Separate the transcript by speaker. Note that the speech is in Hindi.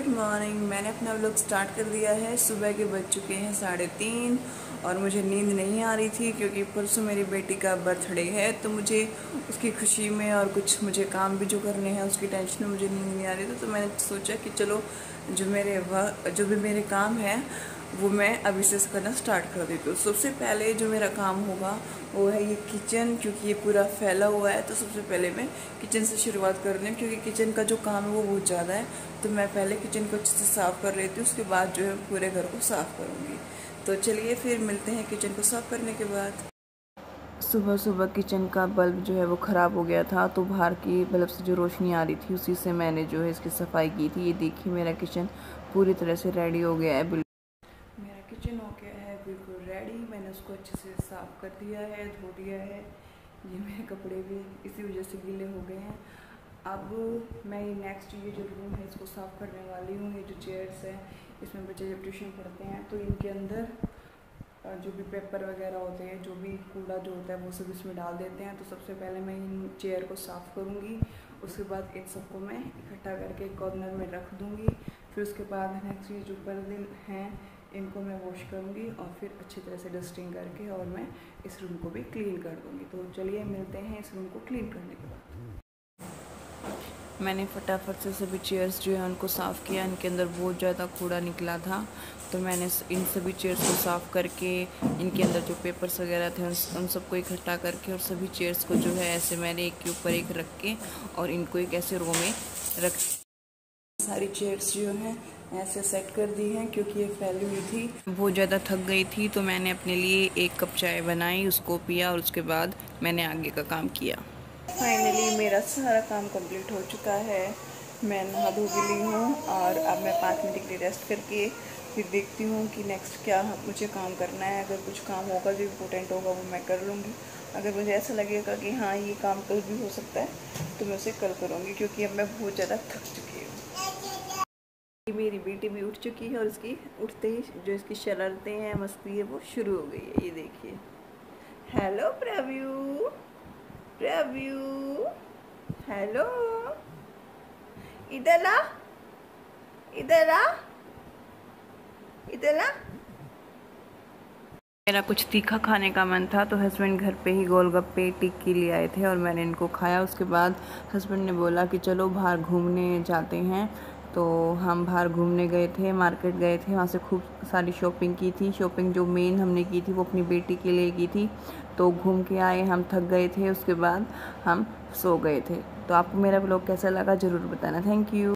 Speaker 1: Good morning. मैंने अपना व्लॉग स्टार्ट कर दिया है। सुबह के बज चुके हैं 3:30 और मुझे नींद नहीं आ रही थी क्योंकि परसों मेरी बेटी का बर्थडे है, तो मुझे उसकी खुशी में और कुछ मुझे काम भी जो करने हैं उसकी टेंशन में मुझे नींद नहीं आ रही थी। तो मैंने सोचा कि चलो जो भी मेरे काम हैं वो मैं अभी से करना स्टार्ट कर देती हूँ। सबसे पहले जो मेरा काम होगा वो है ये किचन, क्योंकि ये पूरा फैला हुआ है। तो सबसे पहले मैं किचन से शुरुआत कर रही हूँ क्योंकि किचन का जो काम है वो बहुत ज़्यादा है। तो मैं पहले किचन को अच्छे से साफ़ कर लेती हूँ, उसके बाद जो है पूरे घर को साफ़ करूँगी। तो चलिए फिर मिलते हैं किचन को साफ़ करने के बाद। सुबह सुबह किचन का बल्ब जो है वो ख़राब हो गया था, तो बाहर की बल्ब से जो रोशनी आ रही थी उसी से मैंने जो है इसकी सफाई की थी। ये देखिए मेरा किचन पूरी तरह से रेडी हो गया है। मेरा किचन हो गया है बिल्कुल रेडी। मैंने उसको अच्छे से साफ़ कर दिया है, धो दिया है। ये मेरे कपड़े भी इसी वजह से गीले हो गए हैं। अब मैं नेक्स्ट ये जो रूम है इसको साफ़ करने वाली हूँ। ये जो चेयर्स हैं इसमें बच्चे जब ट्यूशन पढ़ते हैं तो इनके अंदर जो भी पेपर वगैरह होते हैं, जो भी कूड़ा जो होता है वो सब इसमें डाल देते हैं। तो सबसे पहले मैं इन चेयर को साफ़ करूँगी, उसके बाद इन सबको मैं इकट्ठा करके कॉर्नर में रख दूँगी। फिर उसके बाद नेक्स्ट ये जो पर्दे हैं इनको मैं वॉश करूँगी और फिर अच्छी तरह से डस्टिंग करके और मैं इस रूम को भी क्लीन कर दूँगी। तो चलिए मिलते हैं इस रूम को क्लीन करने के बाद। मैंने फटाफट से सभी चेयर्स जो है उनको साफ़ किया। इनके अंदर बहुत ज़्यादा कूड़ा निकला था, तो मैंने इन सभी चेयर्स को साफ़ करके इनके अंदर जो पेपर्स वगैरह थे उन सबको इकट्ठा करके और सभी चेयर्स को जो है ऐसे मैंने एक के ऊपर एक रख के और इनको एक ऐसे रो में रख सारी चेयर्स जो हैं ऐसे सेट कर दी हैं क्योंकि ये फैली हुई थी। बहुत ज़्यादा थक गई थी तो मैंने अपने लिए 1 कप चाय बनाई, उसको पिया और उसके बाद मैंने आगे का काम किया। फाइनली मेरा सारा काम कंप्लीट हो चुका है। मैं नहा धो भी ली हूँ और अब मैं 5 मिनट के लिए रेस्ट करके फिर देखती हूँ कि नेक्स्ट क्या मुझे काम करना है। अगर कुछ काम होगा जो इम्पोर्टेंट होगा वो मैं कर लूँगी। अगर मुझे ऐसा लगेगा कि हाँ ये काम कल भी हो सकता है तो मैं उसे कल करूँगी, क्योंकि अब मैं बहुत ज़्यादा थक चुकी हूँ। मेरी बेटी भी उठ चुकी है और उसकी उठते ही जो इसकी शरारतें हैं, मस्ती है, वो शुरू हो गई है। ये देखिए। हेलो प्रव्यू, प्रव्यू, हेलो, इधर आ, इधर आ, इधर आ। मेरा कुछ तीखा खाने का मन था तो हस्बैंड घर पे ही गोलगप्पे टिक्की ले आए थे और मैंने इनको खाया। उसके बाद हस्बैंड ने बोला कि चलो बाहर घूमने जाते हैं, तो हम बाहर घूमने गए थे, मार्केट गए थे। वहाँ से खूब सारी शॉपिंग की थी। शॉपिंग जो मेन हमने की थी वो अपनी बेटी के लिए की थी। तो घूम के आए, हम थक गए थे, उसके बाद हम सो गए थे। तो आपको मेरा व्लॉग कैसा लगा ज़रूर बताना। Thank you.